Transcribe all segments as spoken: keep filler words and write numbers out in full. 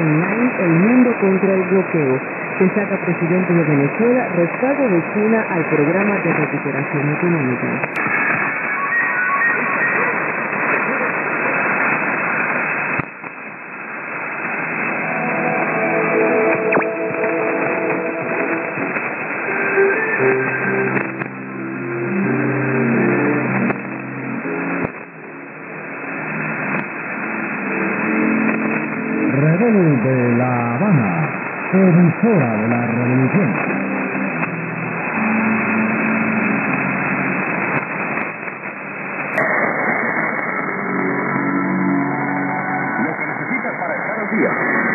online El Mundo contra el Bloqueo. Destaca presidente de Venezuela respaldo de China al programa de recuperación económica. Rebel de La Habana, emisora de la revolución. Lo que necesitas para estar al día.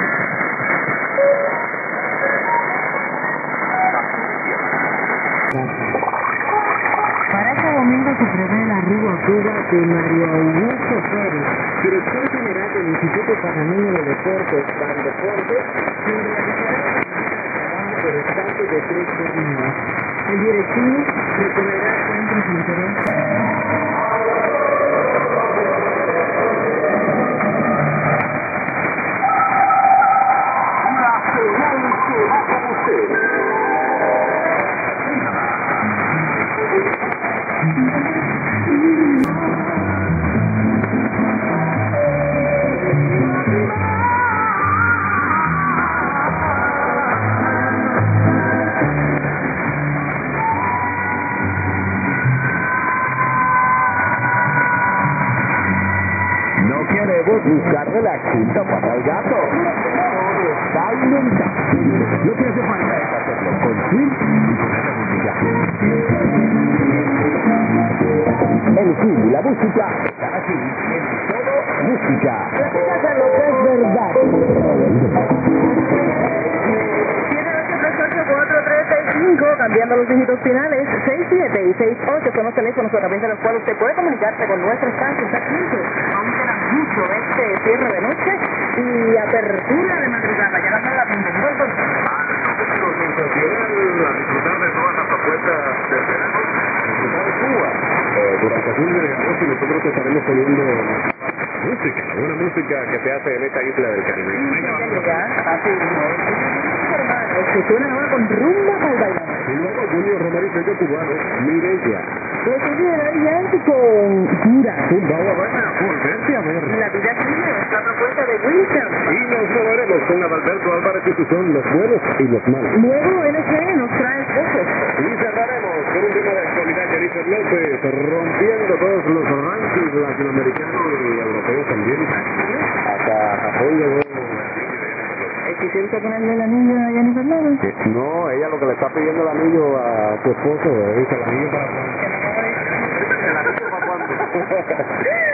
Para este domingo se prevé el arribo a Cuba de Mario Augusto Pérez, director general del Instituto Panameño de Deportes, Bandeportes, quien realizará el por espacio de tres jornadas. El directivo recorrerá centros de interés. No queremos buscarle la quinta pata al gato. Todo está inventado. Lo que hace falta es hacerlo con swing y con esa música. El swing y la música están aquí en Todo Música. Fíjate lo que es verdad. siete ocho tres ocho cuatro tres seis cinco, cambiando los dígitos finales, seis siete y seis ocho son los teléfonos a través de los cuales usted puede comunicarse con nuestra estancia. Aún queda mucho este cierre de noche y apertura de madrugada. Ya la la punta. A disfrutar de todas las propuestas del verano, disfrutar de Cuba. Eh, durante el fin de agosto nosotros te estaremos poniendo música, la buena música que se hace en esta isla del Caribe. Que suena ahora con rumba al bailar. Y luego Julio Romero y Sello Cubano, Mireya. Le sigue el Yankee con Cura. Vamos a ver, volverte a ver. La vida sigue, la propuesta de Wilson. Y nos moveremos con Adalberto Álvarez y sus son los buenos y los malos. Luego N F E nos trae cosas. Y cerraremos con un tema de actualidad, Jennifer López, rompiendo todos los rankings latinoamericanos y europeos también. Hasta Japón llegó. ¿Quisieron ponerle el anillo a Jennifer López? No, ella lo que le está pidiendo el anillo a su esposo, dice el anillo para cuándo. ¿El anillo para cuándo?